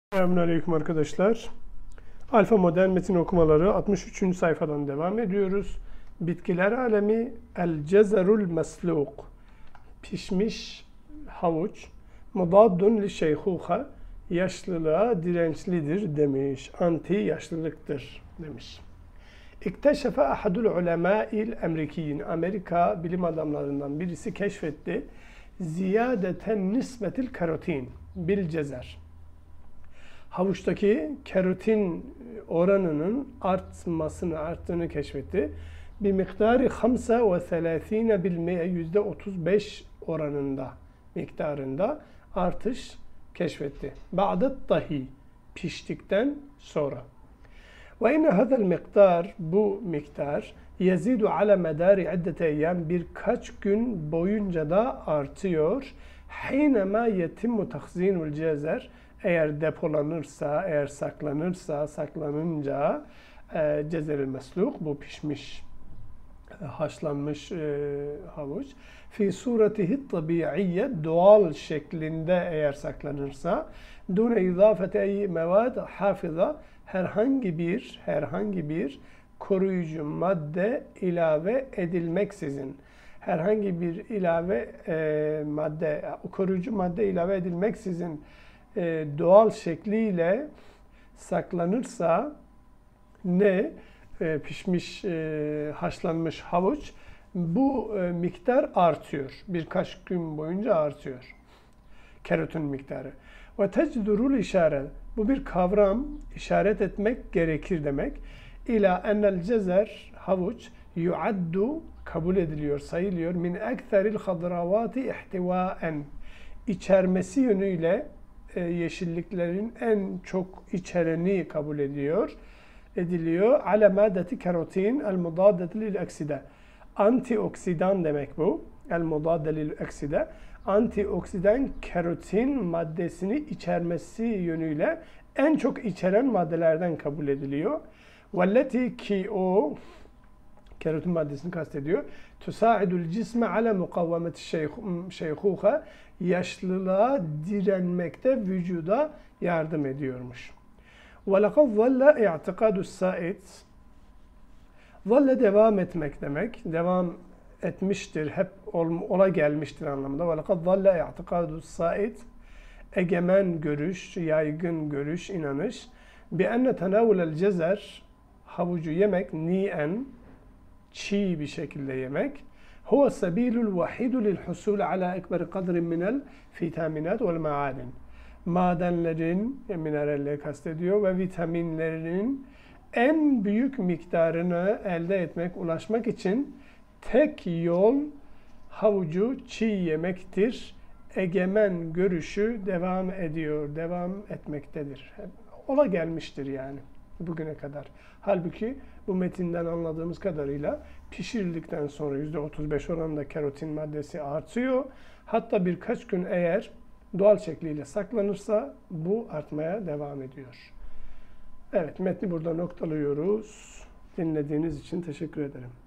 Selamünaleyküm arkadaşlar. Alfa Modern Metin Okumaları 63. sayfadan devam ediyoruz. Bitkiler alemi el cezerul mesluk. Pişmiş havuç. Mudaddun li şeyhuha. Yaşlılığa dirençlidir demiş. Anti yaşlılıktır demiş. İkteşefe ahadul ulemâil emrikiyin. Amerika bilim adamlarından birisi keşfetti. Ziyadeten nisbetil karotin bil cezer. Havuçtaki kerotin oranının arttığını keşfetti. Bir miktarı 35% %35 oranında miktarında artış keşfetti. Ba'det dahi piştikten sonra. Ve inne hadal miktar bu miktar yezidu ala medari iddete eyyam birkaç gün boyunca da artıyor. Hinema yetimmu tahzinul cezer eğer depolanırsa, eğer saklanınca cezeril mesluk, bu pişmiş, haşlanmış havuç, fi suretihi tabiiyye, doğal şeklinde eğer saklanırsa, dune izafete ey mevad hafiza, herhangi bir koruyucu madde ilave edilmeksizin, herhangi bir koruyucu madde ilave edilmeksizin doğal şekliyle saklanırsa pişmiş, haşlanmış havuç, bu miktar artıyor. Birkaç gün boyunca artıyor. Kerotin miktarı. Ve tecdurul işaret. Bu bir kavram, işaret etmek gerekir demek. İla ennel cezer, havuç, yuaddu, kabul ediliyor, sayılıyor. Min ekseril hadravati ihtivaen. İçermesi yönüyle yeşilliklerin en çok içereni kabul ediliyor. Ala maddeti karotin el mudaddeti lil okside. Antioksidan demek bu. El mudadde lil okside. Antioksidan karotin maddesini içermesi yönüyle en çok içeren maddelerden kabul ediliyor. Velleti ki o kerotin maddesini kastediyor. Tusaidul cisme ala mukavvameti şeyhuha, yaşlılığa direnmekte vücuda yardım ediyormuş. وَلَقَدْ ظَلَّ اِعْتِقَادُ السَّائِدِ. Zalle devam etmek demek. Devam etmiştir, hep ola gelmiştir anlamında. وَلَقَدْ ظَلَّ اِعْتِقَادُ السَّائِدِ. Egemen görüş, yaygın görüş, inanış. بِأَنَّ تَنَاوُلَ الْجَزَرِ. Havucu yemek, ni'en, çiğ bir şekilde yemek. Huve sebilul vahidu lil husul ala ekber kadrin minel vitaminat vel maaden. Madenlerin, mineralleri kastediyor ve vitaminlerin en büyük miktarını elde etmek, ulaşmak için tek yol havucu çiğ yemektir. Egemen görüşü devam etmektedir. Ola gelmiştir yani bugüne kadar. Halbuki bu metinden anladığımız kadarıyla pişirildikten sonra %35 oranında kerotin maddesi artıyor. Hatta birkaç gün eğer doğal şekliyle saklanırsa bu artmaya devam ediyor. Evet, metni burada noktalıyoruz. Dinlediğiniz için teşekkür ederim.